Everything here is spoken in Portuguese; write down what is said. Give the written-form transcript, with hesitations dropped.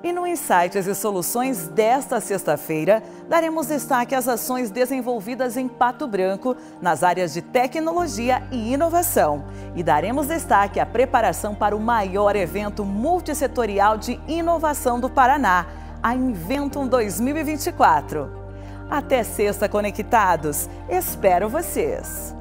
E no Insights e Soluções desta sexta-feira, daremos destaque às ações desenvolvidas em Pato Branco nas áreas de tecnologia e inovação. E daremos destaque à preparação para o maior evento multissetorial de inovação do Paraná, a Inventum 2024. Até sexta, conectados! Espero vocês!